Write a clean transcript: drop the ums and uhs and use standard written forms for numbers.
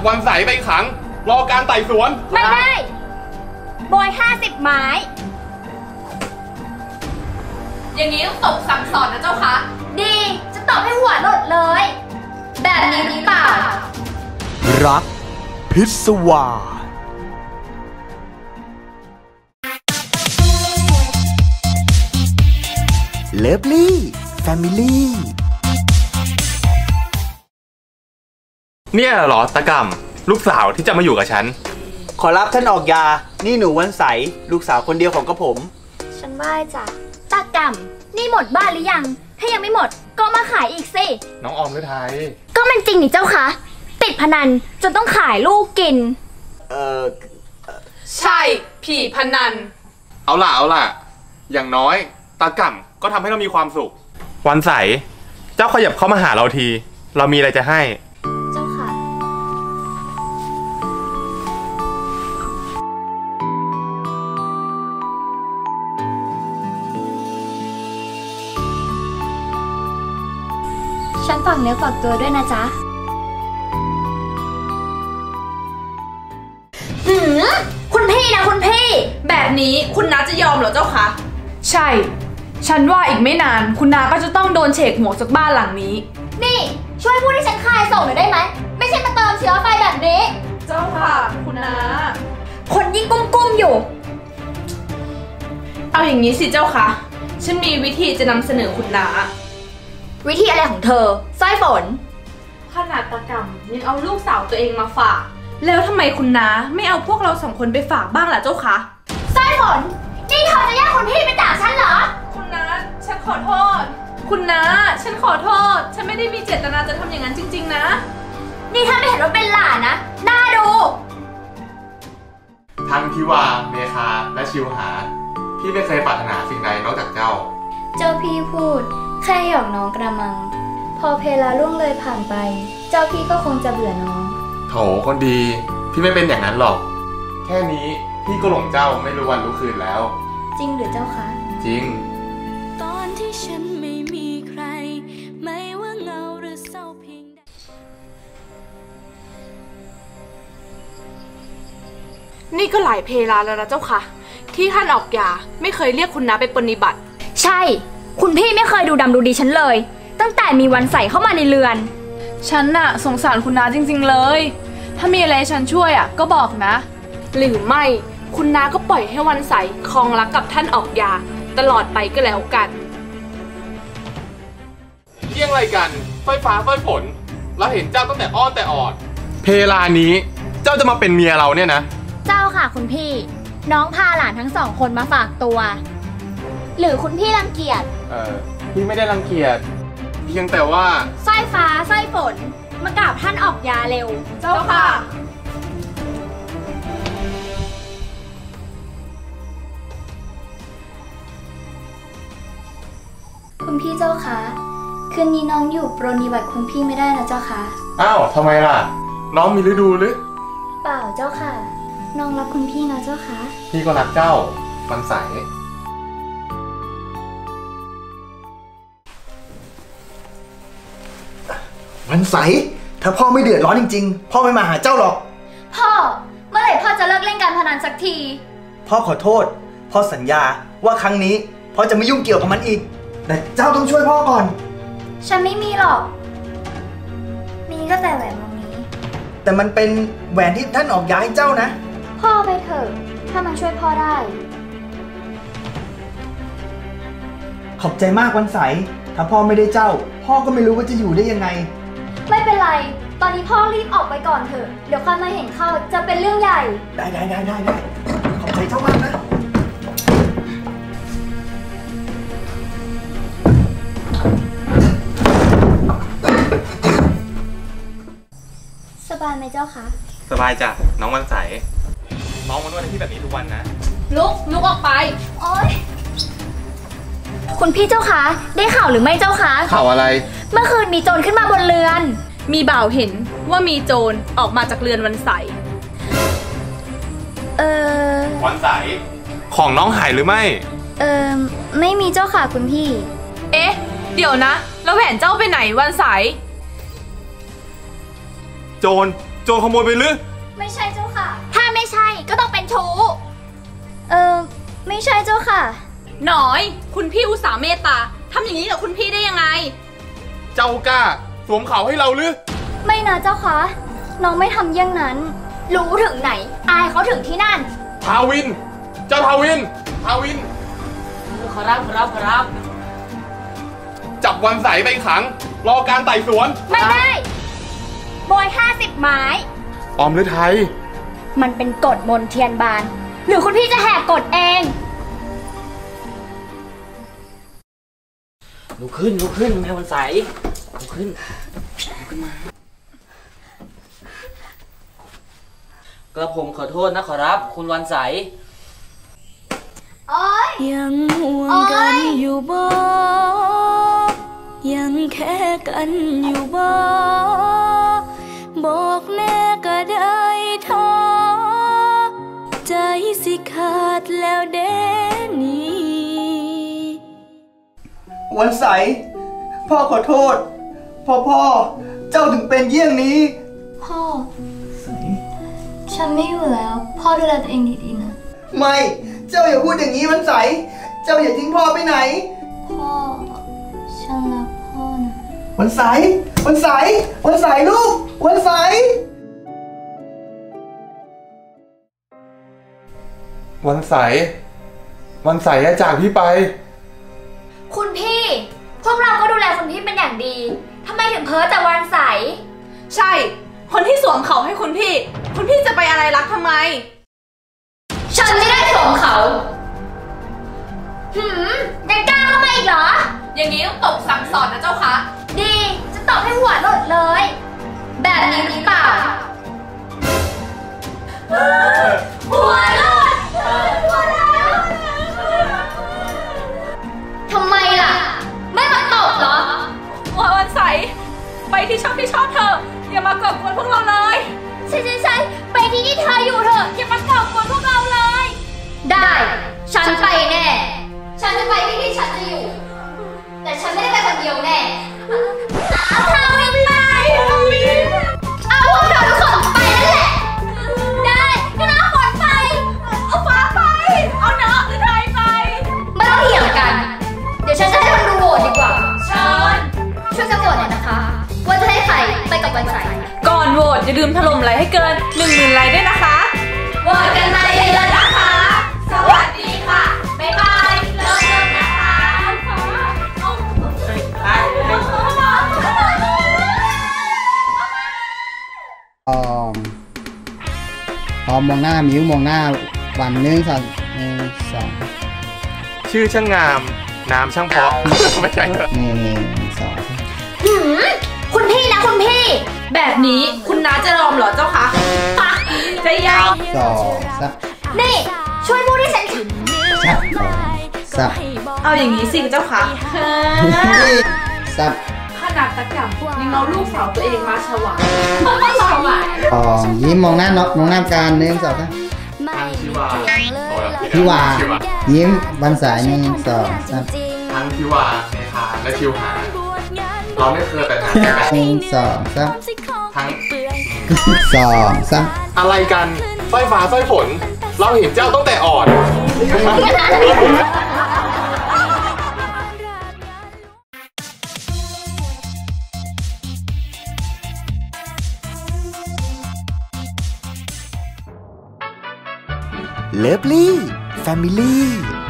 วันใสไปขังรอการไต่สวนไม่ได้บอย50 ไม้อย่างนี้ต้องตบสั่งสอนนะเจ้าคะดีจะตอบให้หัวหลดเลยแบบนี้หรือเปล่ารักพิศวาเลิฟลี่แฟมิลี่เนี่ยเหรอตะกำลูกสาวที่จะมาอยู่กับฉันขอรับท่านออกยานี่หนูวันใสลูกสาวคนเดียวของกระผมฉันว่าจ้ะตากำนี่หมดบ้านหรือยังถ้ายังไม่หมดก็มาขายอีกสิน้องออมฤทัยก็มันจริงนี่เจ้าคะติดพนันจนต้องขายลูกกินใช่ผีพนันเอาล่ะอย่างน้อยตากำก็ทำให้เรามีความสุขวันใสเจ้าขยับเข้ามาหาเราทีเรามีอะไรจะให้เจ้าค่ะฉันฝากเนื้อฝากตัวด้วยนะจ๊ะคุณพี่นะคุณพี่แบบนี้คุณน้าจะยอมเหรอเจ้าคะใช่ฉันว่าอีกไม่นานคุณน้าก็จะต้องโดนเฉกหัวจากบ้านหลังนี้นี่ช่วยพูดให้ฉันคลายโศกหน่อยได้ไหมไม่ใช่มาเติมเชื้อไฟแบบนี้เจ้าค่ะคุณน้าคนยิ่งกุ้มอยู่เอาอย่างนี้สิเจ้าค่ะฉันมีวิธีจะนำเสนอคุณน้าวิธีอะไรของเธอสร้อยฝนขนาดตะกำยังเอาลูกสาวตัวเองมาฝากแล้วทำไมคุณน้าไม่เอาพวกเรา2 คนไปฝากบ้างล่ะเจ้าคะสร้อยฝนนี่เธอจะแยกคนพี่ไปจากฉันเหรอคุณน้าฉันขอโทษคุณน้าฉันขอโทษฉันไม่ได้มีเจตนาจะทำอย่างนั้นจริงๆนะนี่ถ้าไม่เห็นว่าเป็นหลานนะน่าดูทั้งทิวาเมคาและชิวหาพี่ไม่เคยปรารถนาสิ่งใดนอกจากเจ้าพี่พูดแค่หยอกน้องกระมังพอเพลาล่วงเลยผ่านไปเจ้าพี่ก็คงจะเบื่อน้องโถคนดีพี่ไม่เป็นอย่างนั้นหรอกแค่นี้พี่ก็หลงเจ้าไม่รู้วันรู้คืนแล้วจริงหรือเจ้าคะจริงตอนที่ฉันไม่มีใครไม่ว่าเงาหรือเศร้าเพียงใดนี่ก็หลายเพลาแล้วนะเจ้าค่ะที่ท่านออกยาไม่เคยเรียกคุณน้าไปปฏิบัติใช่คุณพี่ไม่เคยดูดำดูดีฉันเลยตั้งแต่มีวันใส่เข้ามาในเรือนฉันน่ะสงสารคุณน้าจริงๆเลยถ้ามีอะไรฉันช่วยอ่ะก็บอกนะหรือไม่คุณน้าก็ปล่อยให้วันใสคลองรักกับท่านออกยาตลอดไปก็แล้วกันเยี่ยงไรกันไฟฟ้าไฟฝนเราเห็นเจ้าตั้งแต่อ้อนแต่ออดเพลานี้เจ้าจะมาเป็นเมียเราเนี่ยนะเจ้าค่ะคุณพี่น้องพาหลานทั้ง2 คนมาฝากตัวหรือคุณพี่รังเกียจพี่ไม่ได้รังเกียจเพียงแต่ว่าสร้อยฟ้าสร้อยฝนมากราบท่านออกยาเร็วเจ้าค่ะคุณพี่เจ้าคะคืนนี้น้องอยู่ปรนนิบัติคุณพี่ไม่ได้นะเจ้าคะอ้าวทำไมล่ะน้องมีฤดูหรือเปล่าเจ้าค่ะน้องรักคุณพี่นะเจ้าคะพี่ก็รักเจ้าวันใสวันใสถ้าพ่อไม่เดือดร้อนจริงๆพ่อไม่มาหาเจ้าหรอกพ่อเมื่อไหร่พ่อจะเลิกเล่นการพนันสักทีพ่อขอโทษพ่อสัญญาว่าครั้งนี้พ่อจะไม่ยุ่งเกี่ยวกับมันอีกแต่เจ้าต้องช่วยพ่อก่อนฉันไม่มีหรอกมีก็แต่แหวนวงนี้แต่มันเป็นแหวนที่ท่านออกย้ายเจ้านะพ่อไปเถอะถ้ามันช่วยพ่อได้ขอบใจมากวันใสถ้าพ่อไม่ได้เจ้าพ่อก็ไม่รู้ว่าจะอยู่ได้ยังไงไม่เป็นไรตอนนี้พ่อรีบออกไปก่อนเถอะเดี๋ยวใครมาเห็นเข้าจะเป็นเรื่องใหญ่ได้ขอบใจเจ้ามากนะสบายไหมเจ้าคะสบายจ้ะน้องวันใสน้องมานวดให้พี่แบบนี้ทุกวันนะลุกออกไปโอ๊ยคุณพี่เจ้าคะได้ข่าวหรือไม่เจ้าคะข่าวอะไรเมื่อคืนมีโจรขึ้นมาบนเรือนมีบ่าวเห็นว่ามีโจรออกมาจากเรือนวันใสวันใสของน้องหายหรือไม่ไม่มีเจ้าค่ะคุณพี่เอ๊ะเดี๋ยวนะแล้วแหวนเจ้าไปไหนวันใสโจรโจรขโมยไปหรือไม่ใช่เจ้าค่ะถ้าไม่ใช่ก็ต้องเป็นชู้ไม่ใช่เจ้าค่ะหน่อย คุณพี่อุตส่าห์เมตตาทำอย่างนี้กับคุณพี่ได้ยังไงเจ้ากล้าสวมเขาให้เราหรือไม่นะเจ้าค่ะ น้องไม่ทำเยี่ยงนั้นรู้ถึงไหน อายเขาถึงที่นั่นทาวิน เจ้าทาวิน ทาวินครับจับวันใสไปขัง รอการไต่สวนไม่ได้บอย50 ไม้ออมฤทัยมันเป็นกฎมนเทียนบาน หรือคุณพี่จะแหกกฎเองลุกขึ้นแม่วันใสลุกขึ้นมากระผมขอโทษนะขอรับ คุณวันใสยังห่วงกันอยู่บ่ยังแค่กันอยู่บ่บอกแน่ก็ได้ท้อใจสิขาดแล้วเด้นี่วันใสพ่อขอโทษพ่อเจ้าถึงเป็นเยี่ยงนี้พ่อ ฉันไม่อยู่แล้ว พ่อดูแลตัวเองดีๆนะไม่เจ้าอย่าพูดอย่างนี้วันใสเจ้าอย่าทิ้งพ่อไปไหนพ่อ ฉันรักพ่อนะวันใสลูกวันใสวันใสอะจากพี่ไปคุณพี่ พวกเราก็ดูแลคุณพี่เป็นอย่างดีทำไมถึงเพ้อแต่วันใสใช่ คนที่สวมเขาให้คุณพี่ คุณพี่จะไปอะไรรักทำไมฉันไม่ได้สวมเขายังกล้าเข้ามาอีกเหรออย่างนี้ต้องตบสั่งสอนนะเจ้าคะดี จะตอบให้หัวหลุดเลย แบบนี้หรือเปล่า หัวหลุดทำไมล่ะ ไม่มาตบเหรอวันใส ไปที่ชอบเธอ อย่ามาก่อกวนพวกเราเลยใช่ไปที่ที่เธออยู่เถอะอย่ามาก่อกวนพวกเราเลย ได้ ฉันไปแน่ ฉันจะไปที่ที่ฉันจะอยู่ แต่ฉันไม่ได้ไปคนเดียวแน่เอาเธอไม่ไปเอาพวกเธอทุกคนไปนั่นแหละ ได้ก็น้าฝนไป เอาฟ้าไป เอาน้องหรือไทยไป ไม่ต้องเถียงกัน เดี๋ยวฉันจะให้คนดูโหวตดีกว่าเชิญช่วยกันโหวตหน่อยนะคะว่าจะให้ใครไปกับวันใสก่อนโหวตอย่าลืมถล่มไลค์ให้เกิน 10,000 ไลค์ด้วยนะคะโหวตกันมาเยอะๆนะคะ สวัสดีค่ะ บ๊ายบาย เริ่มนะคะออมมองหน้ามิ้วมองหน้าวัน1 2 1 2 ชื่อช่างงาม น้ำช่างเพาะ ไม่ใช่เหรอ 1 2 คุณพี่นะคุณพี่แบบนี้คุณน้าจะยอมเหรอเจ้าคะปะจะยอม 2 3 นี่ ช่วยพูดให้ฉันเอาอย่างนี้สิเจ้าคะ 3 ขนาดตะกั่วยังเอาลูกสาวตัวเองมาฉวายยิ้มมองหน้าน้องมองหน้าการ1 2 3 ทางชิวาพี่วายิ้มบันสาย1 2 3 ทั้งชิวาเนคาและชิวหา เราไม่เคยแต่งงานกัน 1 2 3 ทั้ง 2 3 อะไรกันสร้อยฟ้าสร้อยฝน เราเห็นเจ้าตั้งแต่อ่อน Lovely Family